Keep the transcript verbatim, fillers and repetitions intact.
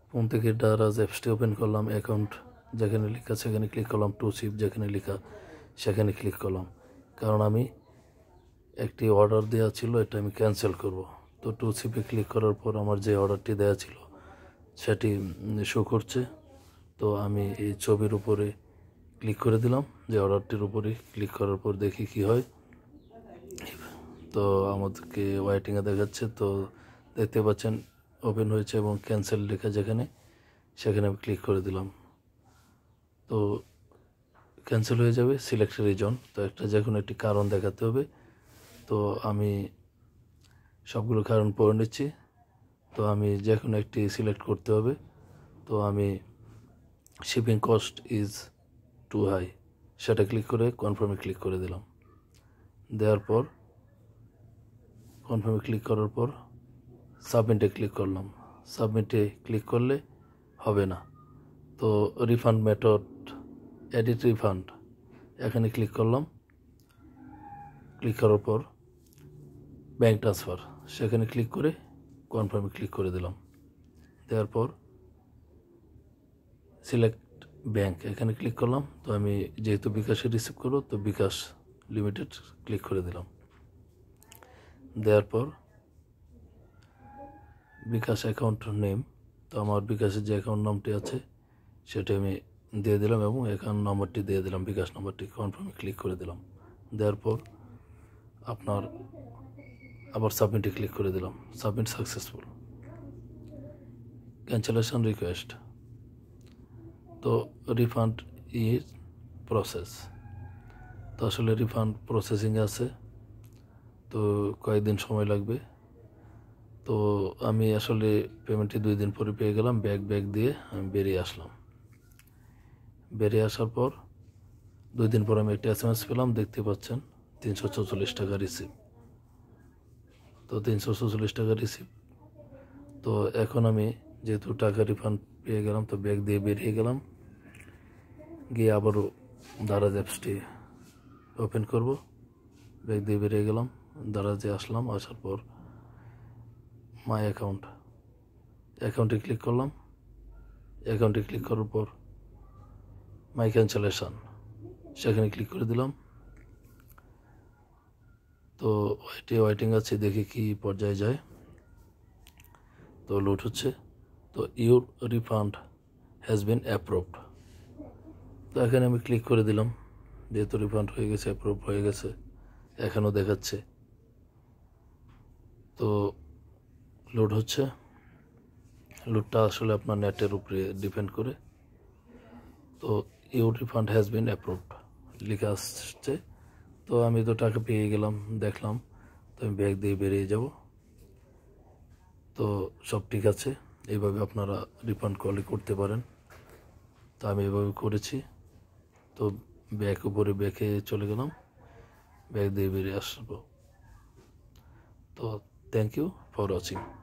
Phone থেকে দারাজ অ্যাপসটি open করলাম, অ্যাকাউন্ট যেখানে লেখা সেখানে ক্লিক করলাম, টু সিপ যেখানে লেখা সেখানে ক্লিক করলাম, কারণ আমি একটি অর্ডার দেওয়া ছিল, এটা আমি ক্যান্সেল করব। তো টু সিপে ক্লিক করার পর আমার যে অর্ডারটি দেওয়া ছিল সেটি শো করছে। তো আমি এই ছবির উপরে ক্লিক করে দিলাম, যে অর্ডারটির উপরে ক্লিক করার পর দেখি কি হয়। তো আমাদেরকে ওয়েটিংয়ে দেখাচ্ছে, তো দেখতে পাচ্ছেন ওপেন হয়েছে এবং ক্যান্সেল লেখা যেখানে সেখানে আমি ক্লিক করে দিলাম। তো ক্যান্সেল হয়ে যাবে, সিলেক্ট রিজন। তো একটা যে কোনো একটি কারণ দেখাতে হবে। তো আমি সবগুলো কারণ পড়ে নিচ্ছি। তো আমি যে কোনো একটি সিলেক্ট করতে হবে। তো আমি shipping cost is too high সেটা ক্লিক করে কনফার্মে ক্লিক করে দিলাম। দেওয়ার পর কনফার্মে ক্লিক করার পর সাবমিটে ক্লিক করলাম। সাবমিটে ক্লিক করলে হবে না। তো রিফান্ড মেথড, এডিট রিফান্ড, এখানে ক্লিক করলাম। ক্লিক করার পর ব্যাঙ্ক ট্রান্সফার সেখানে ক্লিক করে কনফার্মে ক্লিক করে দিলাম। দেওয়ার পর সিলেক্ট ব্যাঙ্ক এখানে ক্লিক করলাম। তো আমি যেহেতু বিকাশে রিসিভ করব, তো বিকাশ লিমিটেড ক্লিক করে দিলাম। দেওয়ার পর বিকাশ অ্যাকাউন্ট নেম, তো আমার বিকাশের যে অ্যাকাউন্ট নামটি আছে সেটা আমি দিয়ে দিলাম এবং অ্যাকাউন্ট নাম্বারটি দিয়ে দিলাম, বিকাশ নাম্বারটি। কনফার্মে ক্লিক করে দিলাম। দেওয়ার পর আপনার আবার সাবমিটে ক্লিক করে দিলাম। Submit successful, cancellation request. তো রিফান্ড ইজ প্রসেস। তো আসলে রিফান্ড প্রসেসিংয়ে আছে, তো কয়েকদিন সময় লাগবে। তো আমি আসলে পেমেন্টটি দুই দিন পরে পেয়ে গেলাম। ব্যাগ ব্যাগ দিয়ে আমি বেরিয়ে আসলাম। বেরিয়ে আসার পর দুই দিন পর আমি একটা এস এম এস পেলাম, দেখতে পাচ্ছেন তিনশো চৌচল্লিশ টাকা রিসিভ। তো তিনশো চৌচল্লিশ টাকা রিসিভ। তো এখন আমি যেহেতু টাকা রিফান্ড পেয়ে গেলাম, তো ব্যাগ দিয়ে বেরিয়ে গেলাম। গিয়ে আবারও দারাজ অ্যাপসটি ওপেন করব। ব্যাগ দিয়ে বেরিয়ে গেলাম, দারাজে আসলাম। আসার পর মাই অ্যাকাউন্ট, অ্যাকাউন্টে ক্লিক করলাম। অ্যাকাউন্টে ক্লিক করার পর মাই ক্যান্সেলেশন সেখানে ক্লিক করে দিলাম। তো ওয়াইটি ওয়াইটিং আছে, দেখি কি পর্যায়ে যায়। তো লোড হচ্ছে। তো your refund has been approved. তো এখানে আমি ক্লিক করে দিলাম, যেহেতু রিফান্ড হয়ে গেছে, অ্যাপ্রুভ হয়ে গেছে এখনও দেখাচ্ছে। তো লোড হচ্ছে। লোডটা আসলে আপনার নেটের উপরে ডিপেন্ড করে। তো your refund has been approved লেখা আসছে। তো আমি তো টাকা পেয়ে গেলাম, দেখলাম। তো আমি ব্যাগ দিয়ে বেরিয়ে যাব। তো সব ঠিক আছে। এইভাবে আপনারা রিফান্ড কলই করতে পারেন। তো আমি এভাবে করেছি। তো ব্যাগ উপরে ব্যাগে চলে গেলাম, ব্যাগ দিয়ে বেরিয়ে আসবো। তো থ্যাংক ইউ ফর ওয়াচিং।